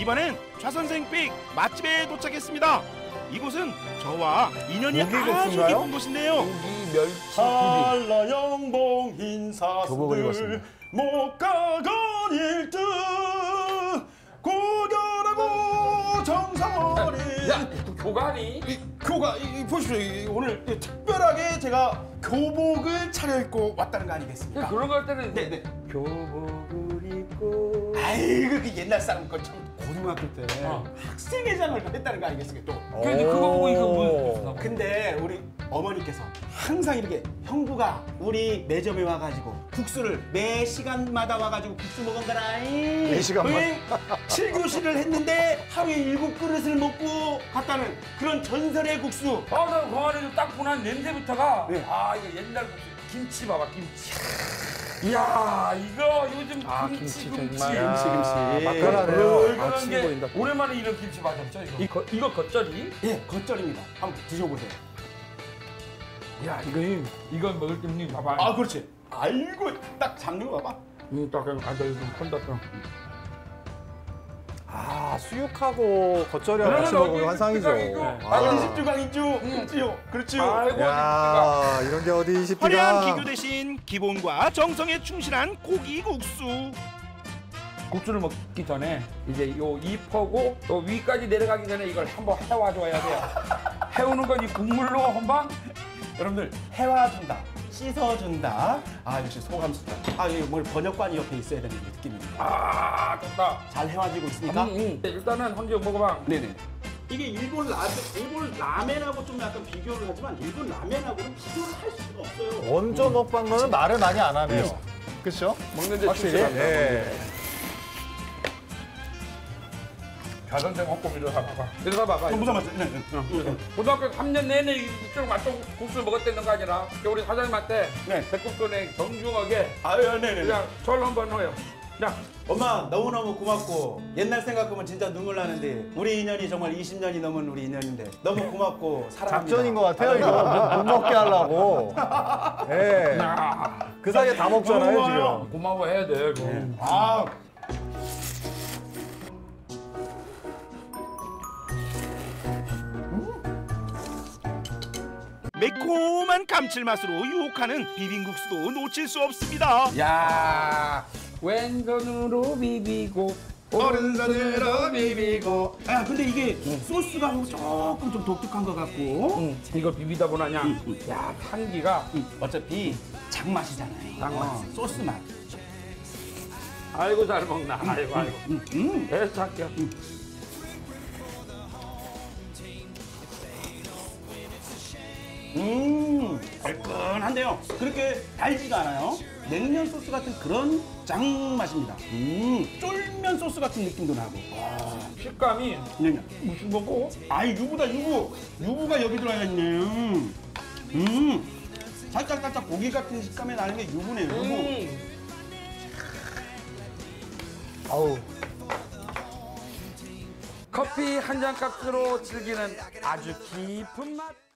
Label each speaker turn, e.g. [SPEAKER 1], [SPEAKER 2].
[SPEAKER 1] 이번엔 좌선생 픽 맛집에 도착했습니다. 이곳은 저와 인연이 아주 깊은 곳인데요.
[SPEAKER 2] 고기 멸치
[SPEAKER 3] 한라영봉
[SPEAKER 2] 교복을
[SPEAKER 3] 흰사슴들
[SPEAKER 2] 입었습니다.
[SPEAKER 3] 못 가건 일등 고결하고 정성어린
[SPEAKER 2] 야, 교관이?
[SPEAKER 3] 교가 보십시오. 오늘 특별하게 제가 교복을 차려입고 왔다는 거 아니겠습니까?
[SPEAKER 2] 그런 거 할 때는
[SPEAKER 3] 네네.
[SPEAKER 2] 교복을 입고
[SPEAKER 3] 아이고 그 옛날 사람 거참 고등학교 때 학생회장을 했다는 거 아니겠습니까? 또.
[SPEAKER 2] 근데 그거 보고 이거 뭐
[SPEAKER 3] 근데 우리 어머니께서 항상 이렇게 형부가 우리 매점에 와가지고 국수를 매 시간마다 와가지고 국수 먹은거라잉.
[SPEAKER 4] 매 시간마다?
[SPEAKER 3] 7교시를 했는데 하루에 7그릇을 먹고 갔다는 그런 전설의 국수.
[SPEAKER 2] 나 공안에서 딱 보는 냄새부터가
[SPEAKER 3] 네.
[SPEAKER 2] 아 이거 옛날 국수 김치 봐봐 김치 이야 이거 요즘 김치
[SPEAKER 4] 정말.
[SPEAKER 3] 김치.
[SPEAKER 4] 맛깔나네요.
[SPEAKER 2] 이거는
[SPEAKER 4] 침
[SPEAKER 2] 게
[SPEAKER 4] 보인다.
[SPEAKER 2] 오랜만에 이런 김치 맞았죠 이거 이거 겉절이
[SPEAKER 3] 예, 겉절입니다. 한번 드셔보세요.
[SPEAKER 2] 야 이거 먹을 때는 봐봐
[SPEAKER 3] 아, 그렇지. 아이고, 딱 잡는 거 봐봐.
[SPEAKER 2] 딱 아들 좀 건졌다
[SPEAKER 4] 아, 수육하고 겉절이하고 같이 먹으면 환상이죠.
[SPEAKER 3] 우리 집주 강인주. 그렇지요. 그렇지요.
[SPEAKER 2] 아이고
[SPEAKER 4] 야, 이런 게 어디
[SPEAKER 1] 화려한
[SPEAKER 4] 있습니까?
[SPEAKER 1] 기교 대신 기본과 정성에 충실한 고기 국수.
[SPEAKER 2] 국수를 먹기 전에 이제 요 잎하고 또 위까지 내려가기 전에 이걸 한번 해와줘야 돼요. 해오는 건 이 국물로 한번
[SPEAKER 3] 여러분들 해와준다, 씻어준다. 아 역시 소감수다. 아 이게 뭘 번역관이 옆에 있어야 되는 느낌입니다.
[SPEAKER 2] 좋다.
[SPEAKER 3] 잘 해와지고 있습니까?
[SPEAKER 2] 일단은 한 점 먹어봐.
[SPEAKER 3] 네네. 이게 일본 라멘하고 좀 약간 비교를 하지만 일본 라멘하고는 비교를 할 수가 없어요.
[SPEAKER 4] 원조 먹방러는 말을 많이 안 하네요. 그렇죠?
[SPEAKER 2] 먹는데
[SPEAKER 4] 확실히.
[SPEAKER 2] 충실한다.
[SPEAKER 4] 예.
[SPEAKER 2] 자선생 헛고기를 사봐봐. 이거 봐봐.
[SPEAKER 3] 무슨 맛이죠? 네.
[SPEAKER 2] 고등학교 3년 내내 이쪽 맛동 국수를 먹었다는 거 아니라 우리 사장님한테
[SPEAKER 3] 네.
[SPEAKER 2] 백국돈에 정중하게
[SPEAKER 3] 아유 네네.
[SPEAKER 2] 그냥 절 한번 해요. 자,
[SPEAKER 3] 엄마 너무너무 고맙고 옛날 생각하면 진짜 눈물 나는데 우리 인연이 정말 20년이 넘은 우리 인연인데 너무 고맙고 사랑합니다.
[SPEAKER 4] 작전인 것 같아요, 이거. 못 먹게 하려고. 예. 그 사이에 다 먹잖아요, 지금.
[SPEAKER 2] 고마워해야 돼.
[SPEAKER 3] 아.
[SPEAKER 1] 매콤한 감칠맛으로 유혹하는 비빔국수도 놓칠 수 없습니다.
[SPEAKER 2] 야, 왼손으로 비비고
[SPEAKER 3] 오른손으로 비비고. 아 근데 이게 소스가 조금 좀 독특한 것 같고.
[SPEAKER 2] 이걸 비비다 보나냐? 야, 향기가
[SPEAKER 3] 어차피 장맛이잖아요.
[SPEAKER 2] 장맛.
[SPEAKER 3] 소스 맛.
[SPEAKER 2] 아이고 잘 먹나. 아이고. 에 착겨.
[SPEAKER 3] 얼큰한데요. 그렇게 달지가 않아요. 냉면 소스 같은 그런 짱맛입니다. 쫄면 소스 같은 느낌도 나고.
[SPEAKER 2] 식감이
[SPEAKER 3] 냉면.
[SPEAKER 2] 무슨 거고?
[SPEAKER 3] 아이 유부다 유부. 유부가 여기 들어가 있네. 살짝 고기 같은 식감이 나는 게 유부네요. 유부.
[SPEAKER 4] 아우.
[SPEAKER 2] 커피 한 잔 값으로 즐기는 아주 깊은 맛.